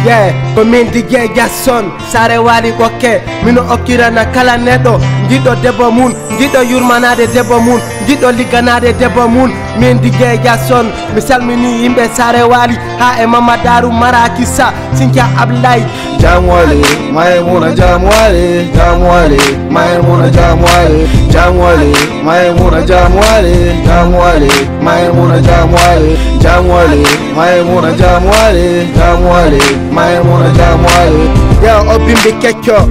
Yeah, ko min DJ Jackson sare wali bokke mino okkirana kala neɗɗo jiɗɗo debbo mun jiɗɗo yurmanade debbo mun jiɗɗo ligganade debbo mun min DJ Jackson mi salmini yimɓe sare wali ha e Mamadaru Marakissa Sinkia Ablaye Jamwale Maimuna Jamwale Jamwale Maimuna Jamwale Jamwale Maimuna Jamwale Jamwale Maimuna Jamwale Jamwale Maimuna Jamwale Jamwale Maimuna Jamwale ya obimbe kecco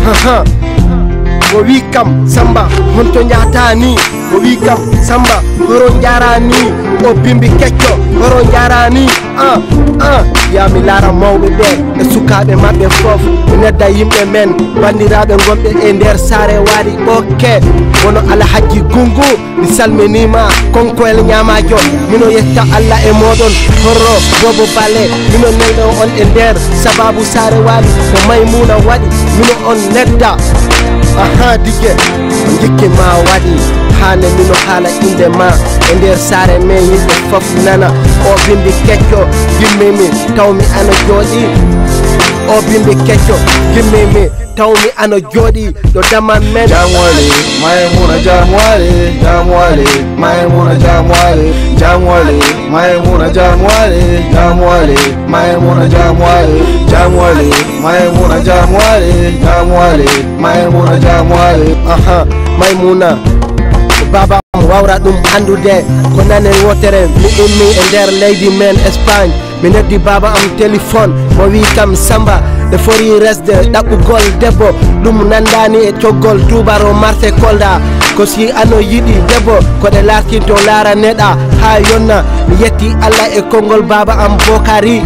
o wi kam Samba honto jatani o wi kam Samba horo jarani o bimbi kecco horo jarani ya mi lara mawɓe ɓe e sukaɓe mabɓe fof mi nedda yimɓe men bandiraɓe gonɓe e nder sare wali ɓokke wono Alhaji Gungu mi salminima konkoel ñamajo mino yetta Allah e moɗon horro Bobo Bale mino nelɗo on e nder sababu sare wali ko Maymuna waɗi mino on nedda dije jikki ma waɗi hane mino haala inde ma e nder sare men yimɓe fof nana o bimbi kecco gimmimi tawmi ana jooɗi o bimbi kecco gimmimi tawmi ana jooɗi ɗo daman men Jamwale Maimuna Jamwale Jamwale Maimuna Jamwale Jamwale Maimuna Jamwale Jamwale Maimuna Jamwale Jamwale Maimuna Jamwale Jamwale Maimuna Jamwale Maymuna baba wawra ɗum andude ko nane wotere mi ummi e nder leydi men Espagne mi noddi baba am téléphone mo wi kam Samba ɗe fori resde ɗaɓɓugol debbo ɗum nandani e coggol tubaro marché Kolda ko si ano yiɗi debbo koɗe lartinto laara neɗa ha yonna mi yetti Allah e konngol baba am Bokari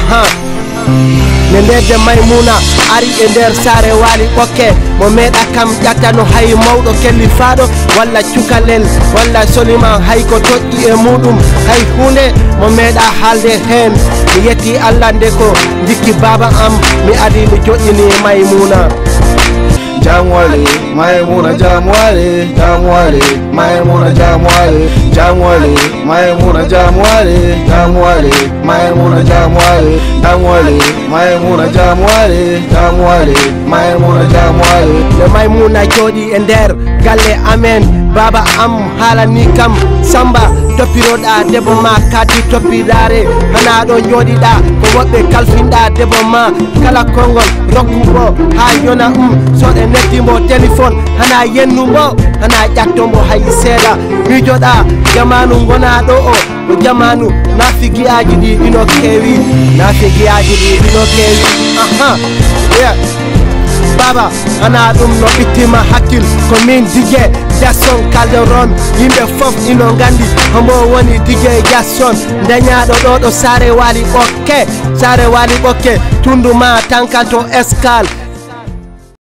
ne nderde Maymuna ari e nder sare wali ɓokke mo meeɗa kam ƴattano hay mawɗo kellifaɗo walla cukalel walla soliman hay ko toƴƴi e muɗum hay hunde mo meeɗa haalde hen mi yetti Allah nde ko jikki baba am mi adi mi joƴƴini Maymuna Jamwale Maimuna Jamwale Jamwale Maimuna Jamwale Jamwale Maimuna Jamwale Jamwale Maimuna Jamwale Jamwale Maimuna Jamwale Jamwale Maimuna Jamwale ne Maymuna jooɗi e nder galle amen baba am haalani kam Samba toppiroɗa debbo ma kadi toppirare hana ɗo jooɗiɗa ko woɓɓe kalfinɗa debbo ma kala konngol rokkumo ha yona soɗe neddimo téléphone hana yennumo hana ƴattombo hay seeɗa mijoɗa jamanu gona ɗo o ko jamanu nafigiyaji ɗi ɗino kewi nafigiyaji ɗi ɗino kewi baba hana ɗum no ɓittima hakkil ko min DJ Jackson Calderon yimɓe fof ino gandi homo woni DJ Jackson dañaɗo ɗo ɗo sare wali ɓokke sare wali ɓokke tunduma tankanto Escale